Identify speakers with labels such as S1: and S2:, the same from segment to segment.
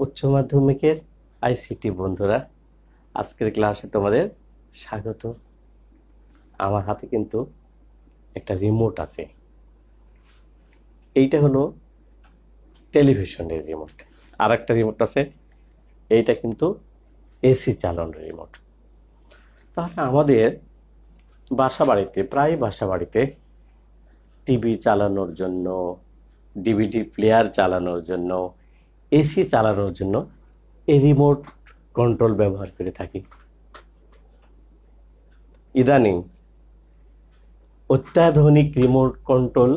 S1: উচ্চ মাধ্যমিকের আইসিটি বন্ধুরা, আজকের ক্লাসে তোমাদের স্বাগত। আমার হাতে কিন্তু একটা রিমোট আছে। এইটা হলো টেলিভিশনের রিমোট। আর একটা রিমোট আছে, এইটা কিন্তু এসি চালানোর রিমোট। তাহলে আমাদের প্রায় বাসা বাড়িতে টিভি চালানোর জন্য, ডিভিডি প্লেয়ার চালানোর জন্য, এসি চালানোর জন্য এই রিমোট কন্ট্রোল ব্যবহার করে থাকি। ইদানিং অত্যাধুনিক রিমোট কন্ট্রোল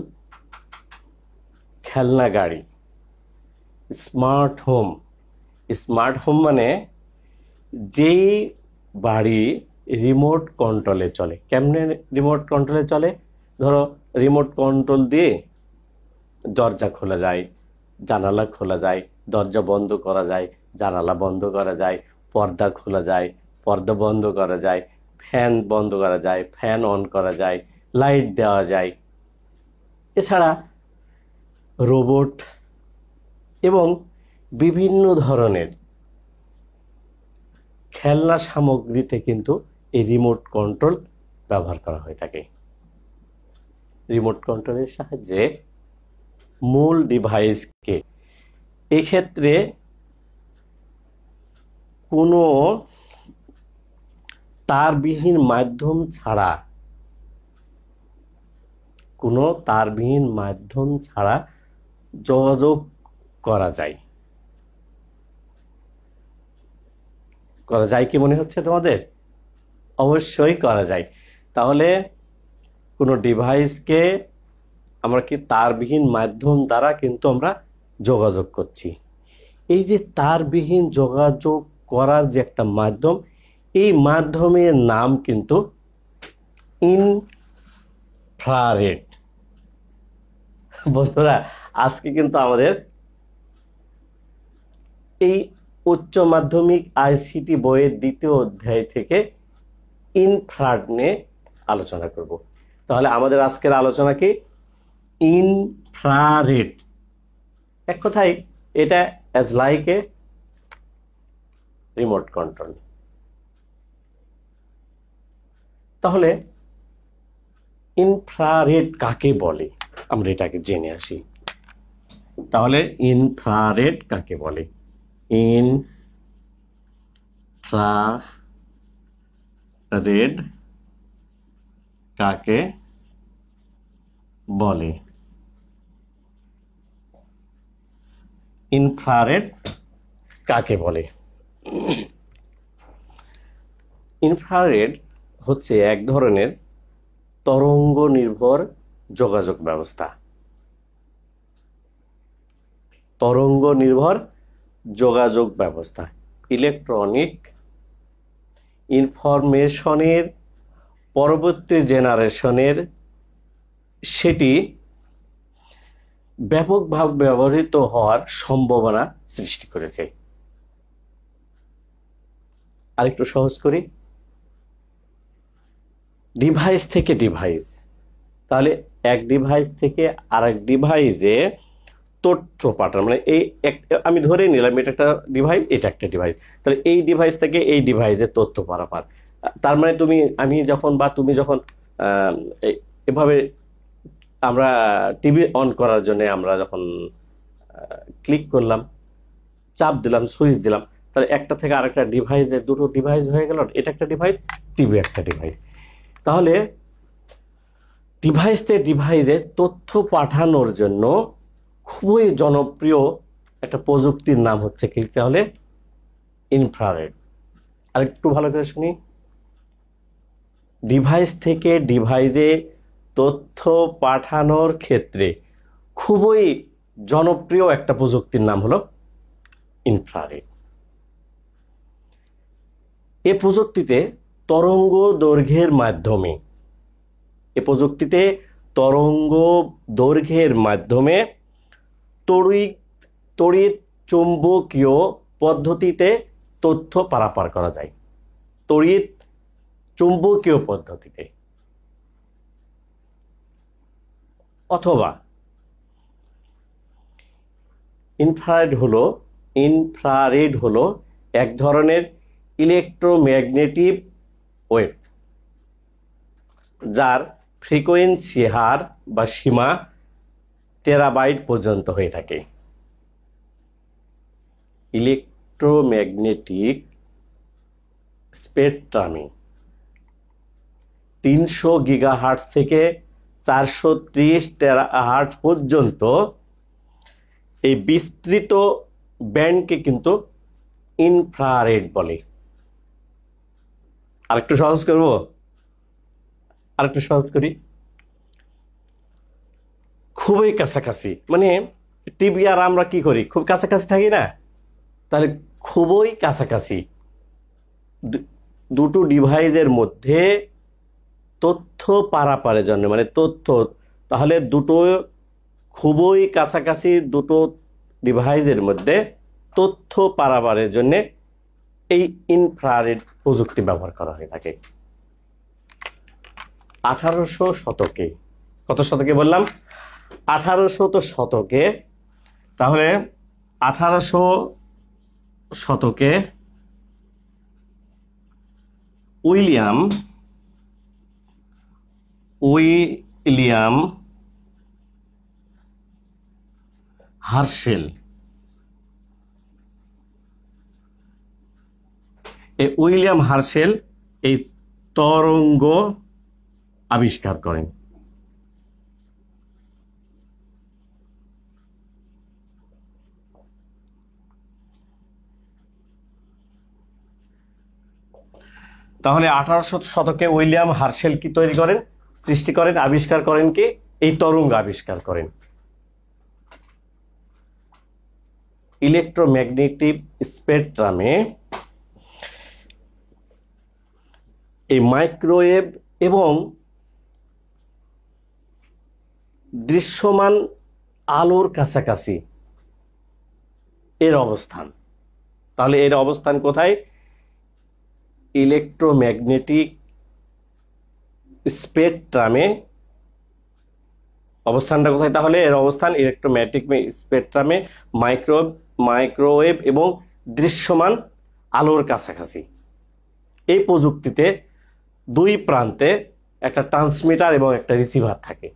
S1: খেলনা গাড়ি, স্মার্ট হোম মানে যেই বাড়ি রিমোট কন্ট্রোলে চলে। কেমনে রিমোট কন্ট্রোলে চলে? ধরো রিমোট কন্ট্রোল দিয়ে দরজা খোলা যায়, জানালা খোলা যায়, দরজা বন্ধ করা যায়, জানালা বন্ধ করা যায়, পর্দা খোলা যায়, পর্দা বন্ধ করা যায়, ফ্যান বন্ধ করা যায়, ফ্যান অন করা যায়, লাইট দেওয়া যায়। এছাড়া রোবট এবং বিভিন্ন ধরনের খেলনা সামগ্রীতে কিন্তু এই রিমোট কন্ট্রোল ব্যবহার করা হয়ে থাকে। রিমোট কন্ট্রোলের সাহায্যে মূল ডিভাইসকে, এক্ষেত্রে কোনো তারবিহীন মাধ্যম ছাড়া যোগাযোগ করা যায়। কি মনে হচ্ছে তোমাদের? অবশ্যই করা যায়। তাহলে কোনো ডিভাইসকে আমরা কি তারবিহীন মাধ্যম দ্বারা কিন্তু আমরা যোগাযোগ করছি। এই যে তারবিহীন যোগাযোগ করার যে একটা মাধ্যম, এই মাধ্যমের নাম কিন্তু ইনফ্রারেড। বন্ধুরা, আজকে কিন্তু আমাদের এই উচ্চ মাধ্যমিক আইসিটি বইয়ের দ্বিতীয় অধ্যায় থেকে ইনফ্রারেড নিয়ে আলোচনা করব। তাহলে আমাদের আজকের আলোচনা কি? ইনফ্রারেড। এক কথায় এটা as like a remote control. তাহলে ইনফ্রারেড কাকে বলে আমরা এটাকে জেনে আসি। তাহলে ইনফ্রারেড কাকে বলে? ইনফ্রারেড কাকে বলে? ইনফ্রারেড কাকে বলে? ইনফ্রারেড হচ্ছে এক ধরনের তরঙ্গ নির্ভর যোগাযোগ ব্যবস্থা। ইলেকট্রনিক ইনফরমেশনের পরবর্তী জেনারেশনের সেটি ব্যাপকভাবে ব্যবহৃত হওয়ার সম্ভাবনা সৃষ্টি করেছে। আরেকটু সহজ করি, ডিভাইস থেকে ডিভাইস। তাহলে এক ডিভাইস থেকে আরেক ডিভাইসে তথ্য পাঠানো, মানে আমি ধরে নিলাম এটা একটা ডিভাইস, এটা একটা ডিভাইস। তাহলে এই ডিভাইস থেকে এই ডিভাইসে তথ্য পারাপার। তার মানে তুমি যখন এভাবে আমরা টিভি অন করার জন্য আমরা যখন ক্লিক করলাম, চাপ দিলাম, সুইচ দিলাম, তাহলে একটা থেকে আরেকটা ডিভাইসে দুটো ডিভাইস হয়ে গেল। এটা একটা ডিভাইস, টিভি একটা ডিভাইস। তাহলে ডিভাইস থেকে ডিভাইসে তথ্য পাঠানোর জন্য খুবই জনপ্রিয় একটা প্রযুক্তির নাম হচ্ছে কি? তাহলে ইনফ্রারেড। আর একটু ভালো করে শুনি, ডিভাইস থেকে ডিভাইসে তথ্য পাঠানোর ক্ষেত্রে খুবই জনপ্রিয় একটা প্রযুক্তির নাম হলো ইনফ্রারেড। এই প্রযুক্তিতে তরঙ্গ দৈর্ঘ্যের মাধ্যমে তড়িৎ চুম্বকীয় পদ্ধতিতে তথ্য পারাপার করা যায়। তড়িৎ চুম্বকীয় পদ্ধতিতে, অথবা ইনফ্রারেড হলো ইনফ্রারেড হলো এক ধরনের ইলেকট্রোম্যাগনেটিক ওয়েভ যার ফ্রিকোয়েন্সি হার বা সীমা টেরাবাইট পর্যন্ত হয়ে থাকে। ইলেকট্রোম্যাগনেটিক স্পেকট্রামে 300 গিগাহার্টজ থেকে 430 টেরাহার্টজ পর্যন্ত এই বিস্তৃত ব্যান্ডকে কিন্তু ইনফ্রারেড বলে। আরেকটু সহজ করব, আরেকটু সহজ করি। খুবই কাছাকাছি, মানে টিভি আর আমরা কি করি, খুব কাছাকাছি থাকি না, তাহলে খুবই কাছাকাছি দুটো ডিভাইসের মধ্যে তথ্য পারাপারের জন্য, মানে তথ্য, তাহলে দুটো খুবই কাছাকাছি দুটো ডিভাইসের মধ্যে তথ্য পারাপারের জন্য এই ইনফ্রারেড প্রযুক্তি ব্যবহার করা হয়ে থাকে। 1800 শতকে, কত শতকে বললাম, 1800 শতকে, তাহলে 1800 শতকে উইলিয়াম হার্শেল এই তরঙ্গ আবিষ্কার করেন। তাহলে 1800 শতকে উইলিয়াম হার্শেল কি তৈরি করেন, সৃষ্টি করেন, আবিষ্কার করেন কি, এই তরঙ্গ আবিষ্কার করেন। ইলেকট্রোম্যাগনেটিক স্পেকট্রামে এই মাইক্রোওয়েভ এবং দৃশ্যমান আলোর কাছাকাছি এর অবস্থান। তাহলে এর অবস্থান কোথায়, ইলেকট্রোম্যাগনেটিক স্পেকট্রামে অবস্থানটা কোথায়, তাহলে এর অবস্থান ইলেকট্রোম্যাগনেটিক স্পেকট্রামে মাইক্রোওয়েভ এবং দৃশ্যমান আলোর কাছাকাছি। এই প্রযুক্তিতে দুই প্রান্তে একটা ট্রান্সমিটার এবং একটা রিসিভার থাকে।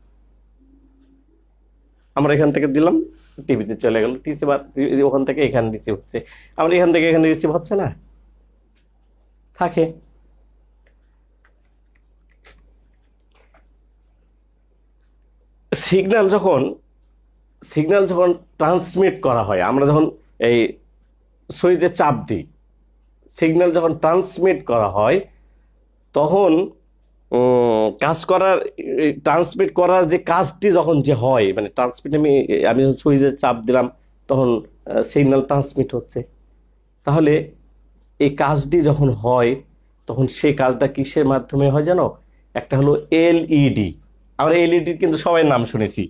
S1: আমরা এখান থেকে দিলাম, টিভিতে চলে গেল, রিসিভার ওখান থেকে এখানে রিসিভ হচ্ছে, আমরা এখান থেকে এখানে রিসিভ হচ্ছে না, থাকে। সিগন্যাল যখন ট্রান্সমিট করা হয়, আমরা যখন এই সুইচে চাপ দিই, সিগন্যাল যখন ট্রান্সমিট করা হয় তখন ট্রান্সমিট করার যে কাজটি যখন যে হয়, মানে ট্রান্সমিট আমি সুইচে চাপ দিলাম তখন সিগন্যাল ট্রান্সমিট হচ্ছে। তাহলে এই কাজটি যখন হয় তখন সেই কাজটা কিসের মাধ্যমে হয় জানো, একটা হলো এলইডি। আমরা এলইডি কিন্তু সবাই নাম শুনেছি,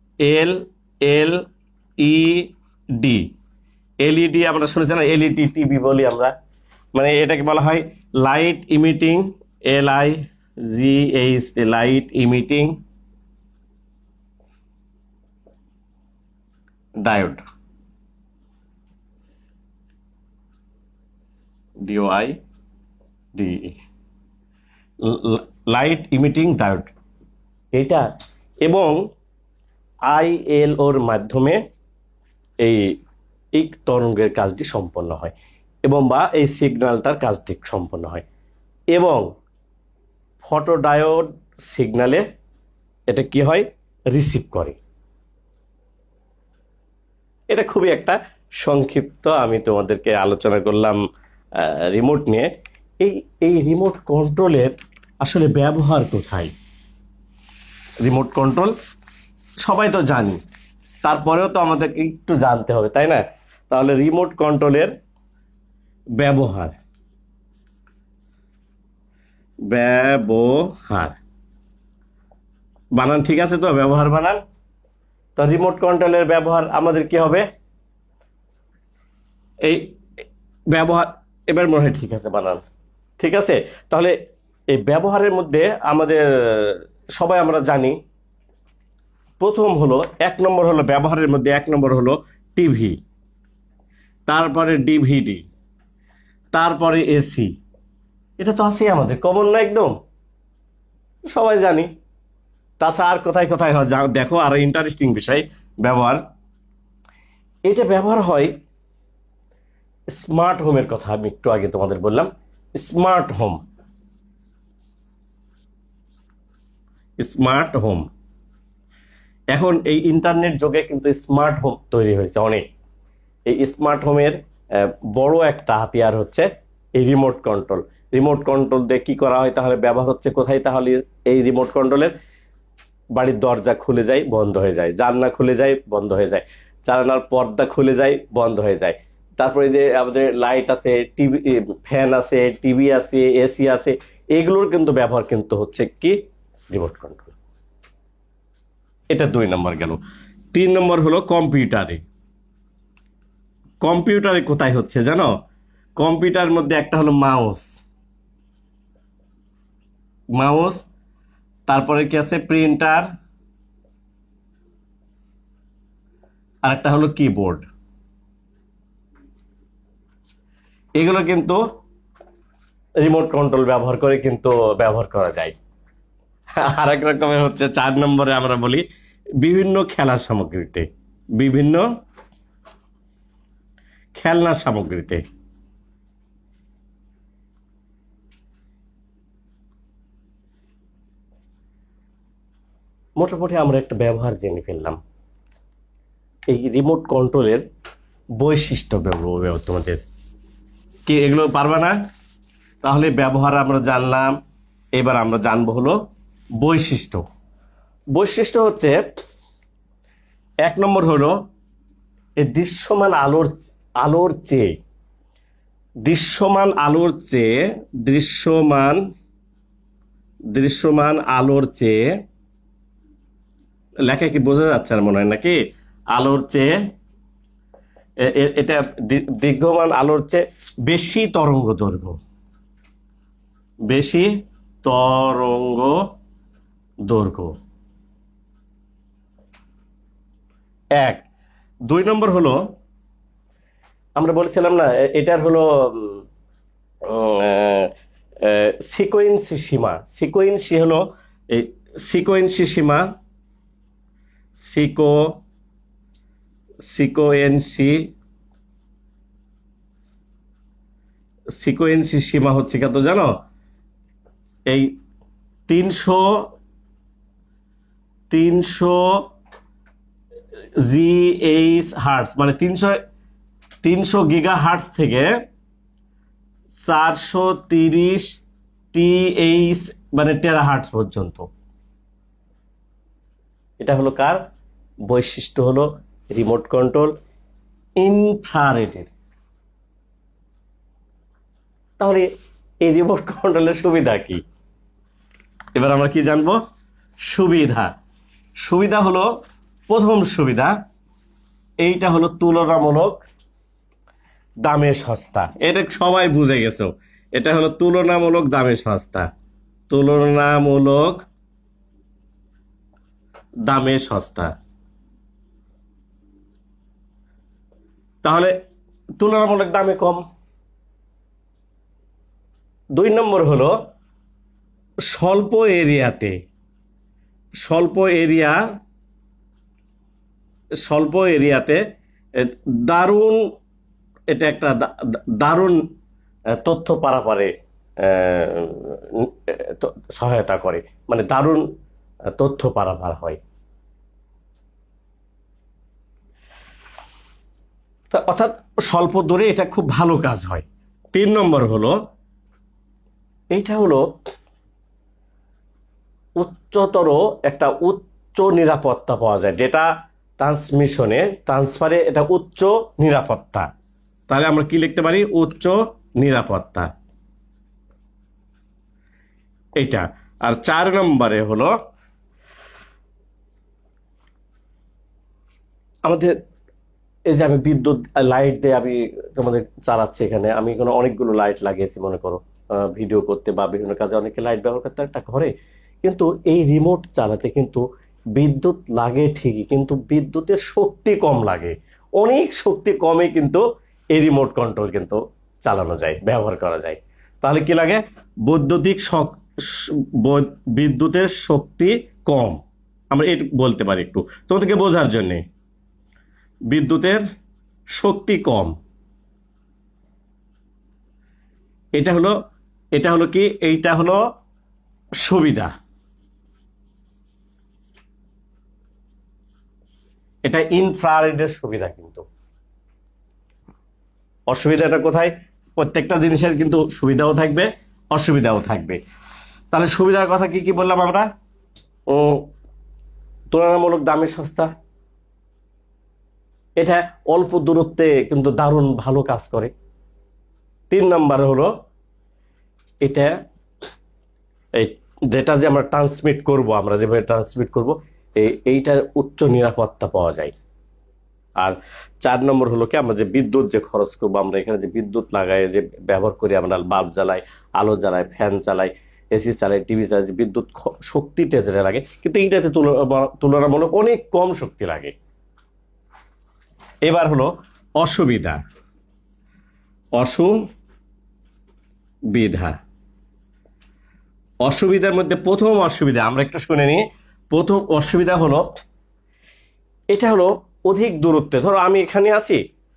S1: এলইডি আমরা শুনেছি না, এলইডি টিভি বলি আমরা, মানে এটাকে বলা হয় light emitting, LIGH, light emitting diode, DOIDE, light emitting diode এইটা, এবং ILOর মাধ্যমে এই তরঙ্গের কাজটি সম্পন্ন হয়, এবং বা এই সিগন্যালটার কাজটি সম্পন্ন হয়। এবং ফটোডায়োড সিগন্যালে এটা কি হয়, রিসিভ করে। এটা খুবই একটা সংক্ষিপ্ত আমি তোমাদেরকে আলোচনা করলাম রিমোট নিয়ে। এই রিমোট কন্ট্রোলের আসলে ব্যবহার কোথায়? রিমোট কন্ট্রোল সবাই তো জানি, তারপরেও তো আমাদের একটু জানতে হবে, তাই না? তাহলে রিমোট কন্ট্রোলের ব্যবহার বানান ঠিক আছে তো, ব্যবহার বানান। তো রিমোট কন্ট্রোলের ব্যবহার আমাদের কি হবে, এই ব্যবহার, এবার মনে হয় ঠিক আছে বানান ঠিক আছে। তাহলে এই ব্যবহারের মধ্যে আমাদের সবাই আমরা জানি, প্রথম হলো 1 নম্বর হলো ব্যবহারের মধ্যে 1 নম্বর হলো টিভি। তারপরে ডিভিডি, তারপরে এসি। এটা তো আছেই আমাদের, কমন না একদম, সবাই জানি। তাছাড়া আর কোথায় কোথায় হয় দেখো, আর ইন্টারেস্টিং বিষয় ব্যবহার, এটা ব্যবহার হয় স্মার্ট হোমের কথা আমি একটু আগে তোমাদের বললাম। Smart home, smart home. এখন এই ইন্টারনেট যুগে কিন্তু স্মার্ট হোম তৈরি হয়েছে অনেক। এই স্মার্ট হোমের বড় একটা হাতিয়ার হচ্ছে এই রিমোট কন্ট্রোল। রিমোট কন্ট্রোল দিয়ে কি করা হয় তাহলে, ব্যবহার হচ্ছে কোথায় তাহলে, এই রিমোট কন্ট্রোলের বাড়ির দরজা খুলে যায় বন্ধ হয়ে যায়, জানলা খুলে যায় বন্ধ হয়ে যায়, জানালার পর্দা খুলে যায় বন্ধ হয়ে যায়, তারপরে যে আমাদের লাইট আছে, টিভি, ফ্যান আছে, টিভি আছে, এসি আছে, এগুলোর কিন্তু ব্যবহার কিন্তু হচ্ছে কি রিমোট কন্ট্রোল। এটা 2 নম্বর গেল। 3 নম্বর হলো কম্পিউটারে। কম্পিউটারে কোথায় হচ্ছে জানো? কম্পিউটারের মধ্যে একটা হলো মাউস, মাউস, তারপরে কি আছে প্রিন্টার, আর একটা হলো কিবোর্ড। এগুলো কিন্তু রিমোট কন্ট্রোল ব্যবহার করে কিন্তু ব্যবহার করা যায়। আরেক রকমের হচ্ছে 4 নম্বরে আমরা বলি বিভিন্ন খেলার সামগ্রীতে, বিভিন্ন খেলনার সামগ্রীতে। মোটামুটি আমরা একটা ব্যবহার জেনে ফেললাম। এই রিমোট কন্ট্রোলের বৈশিষ্ট্য তোমাদের কি এগুলো পারবে না? তাহলে ব্যবহার আমরা জানলাম, এবার আমরা জানবো হলো বৈশিষ্ট্য। বৈশিষ্ট্য হচ্ছে 1 নম্বর হলো এই দৃশ্যমান আলোর চেয়ে, দৃশ্যমান আলোর চেয়ে, দৃশ্যমান আলোর চেয়ে, লেখা কি বোঝা যাচ্ছে আর মনে হয় নাকি? আলোর চেয়ে, এটা দীর্ঘমান আলোর চেয়ে বেশি তরঙ্গ দৈর্ঘ্য, বেশি তরঙ্গ দৈর্ঘ্য 1। 2 নম্বর হলো আমরা বলেছিলাম না, এটার হলো সিকোয়েন্সি সীমা। সিকোয়েন্সি হলো এই সিকোয়েন্সি সীমা, সিকোয়েন্সি সীমা হচ্ছে কত জানো? এই 300 জিএইচ হার্টস, মানে 300 গিগা হার্টস থেকে 430 টিএইচ মানে টেরা হার্টস পর্যন্ত। এটা হলো কার বৈশিষ্ট্য? হলো রিমোট কন্ট্রোল ইনফ্রারেডের। তাহলে এই রিমোট কন্ট্রোলের সুবিধা কি? এবার আমরা কি জানবো? সুবিধা। সুবিধা হলো, প্রথম সুবিধা এইটা হলো তুলনামূলক দামে সস্তা। এটা সবাই বুঝে গেছো, এটা হলো তুলনামূলক দামে সস্তা, তুলনামূলক দামে সস্তা। তাহলে তুলনামূলক দামে কম। 2 নম্বর হলো স্বল্প এরিয়াতে, স্বল্প এরিয়াতে দারুণ, এটা একটা দারুণ তথ্য পারাপারে সহায়তা করে, মানে দারুণ তথ্য পারাপার হয়। অর্থাৎ স্বল্প দূরে এটা খুব ভালো কাজ হয়। 3 নম্বর হলো এইটা হলো উচ্চতর একটা উচ্চ নিরাপত্তা পাওয়া যায়, ডেটা ট্রান্সফারে এটা উচ্চ নিরাপত্তা। তাহলে আমরা কি লিখতে পারি? উচ্চ নিরাপত্তা, এইটা। আর 4 নম্বরে হলো আমাদের এই যে আমি বিদ্যুৎ লাইট দিয়ে আমি তোমাদের চালাচ্ছি, এখানে আমি এখানে অনেকগুলো লাইট লাগিয়েছি, মনে করো ভিডিও করতে বা বিভিন্ন কাজে অনেকে লাইট ব্যবহার করতে একটা ঘরে, কিন্তু এই রিমোট চালাতে কিন্তু বিদ্যুৎ লাগে ঠিকই, কিন্তু বিদ্যুতের শক্তি কম লাগে, অনেক শক্তি কমে কিন্তু এই রিমোট কন্ট্রোল কিন্তু চালানো যায়, ব্যবহার করা যায়। তাহলে কি লাগে? বিদ্যুতের শক্তি কম, আমরা এটা বলতে পারি একটু তোমাদেরকে বোঝার জন্য। বিদ্যুতের শক্তি কম, এটা হলো কি, এইটা হলো সুবিধা, এটা ইনফ্রারেডের সুবিধা। কিন্তু অসুবিধাটা কোথায়? প্রত্যেকটা জিনিসের কিন্তু সুবিধাও থাকবে, অসুবিধাও থাকবে। তাহলে সুবিধার কথা কি কি বললাম আমরা? তুলনামূলক দামে সস্তা, এটা অল্প দূরত্বে কিন্তু দারুণ ভালো কাজ করে। 3 নাম্বার হলো এটা এই যেটা যে আমরা ট্রান্সমিট করব, আমরা যেভাবে ট্রান্সমিট করব এইটার উচ্চ নিরাপত্তা পাওয়া যায়। আর 4 নম্বর হলো কি, আমরা যে বিদ্যুৎ যে খরচ করবো, আমরা এখানে যে বিদ্যুৎ লাগাই, যে ব্যবহার করি, আমরা বাল্ব জ্বালাই, আলো জ্বালাই, ফ্যান চালাই, এসি চালাই, টিভি চালাই, যে বিদ্যুৎ শক্তিটা যেটা লাগে, কিন্তু এইটাতে তুলনামূলক অনেক কম শক্তি লাগে। এবার হলো অসুবিধা। অসুবিধার মধ্যে প্রথম অসুবিধা আমরা একটু শুনে নিই। প্রথম অসুবিধা হলো, এটা হলো অধিক দূরত্বে। ধরো আমি এখানে আছি,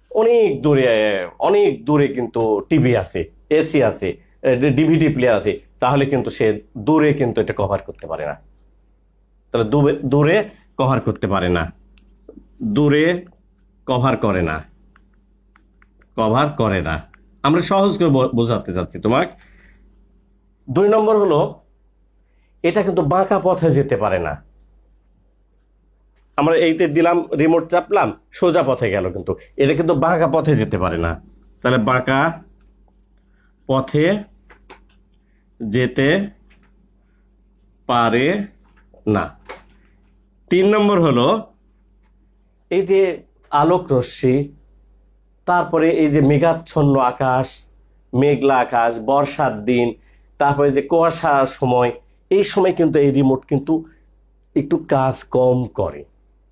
S1: অনেক দূরে কিন্তু টিভি আছে, এসি আছে, ডিভিডি প্লেয়ার আছে, তাহলে কিন্তু সে দূরে কিন্তু এটা কভার করতে পারে না। তাহলে দূরে কভার করতে পারে না, দূরে কভার করে না। আমরা সহজ করে বোঝাতে চাচ্ছি তোমাকে। 2 নম্বর হলো, এটা কিন্তু বাঁকা পথে যেতে পারে না। আমরা এইতে দিলাম, রিমোট চাপলাম, সোজা পথে গেল, কিন্তু এটা কিন্তু বাঁকা পথে যেতে পারে না। তাহলে বাঁকা পথে যেতে পারে না। 3 নম্বর হলো, এই যে আলোক রশ্মি, তারপরে এই যে মেঘাচ্ছন্ন আকাশ, মেঘলা আকাশ, বর্ষার দিন, তারপরে যে কুয়াশার সময়, এই সময় কিন্তু এই রিমোট কিন্তু একটু কাজ কম করে।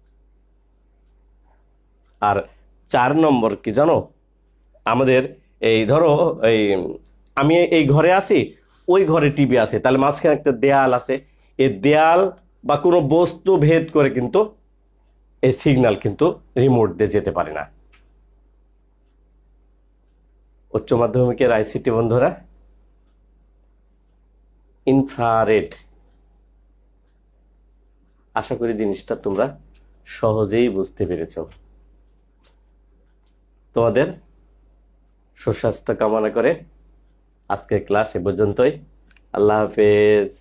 S1: আর 4 নম্বর কি জানো? আমাদের এই ধরো আমি এই ঘরে আছি, ওই ঘরে টিভি আছে, তাহলে মাঝখানে একটা দেয়াল আছে, এই দেয়াল বা কোনো বস্তু ভেদ করে কিন্তু এই সিগন্যাল কিন্তু রিমোট দিয়ে যেতে পারে না। উচ্চ মাধ্যমিকের আইসিটি বন্ধুরা, ইনফ্রারেড, আশা করি জিনিসটা তোমরা সহজেই বুঝতে পেরেছ। তোমাদের সুস্বাস্থ্য কামনা করে আজকের ক্লাস এ পর্যন্তই। আল্লাহ হাফেজ।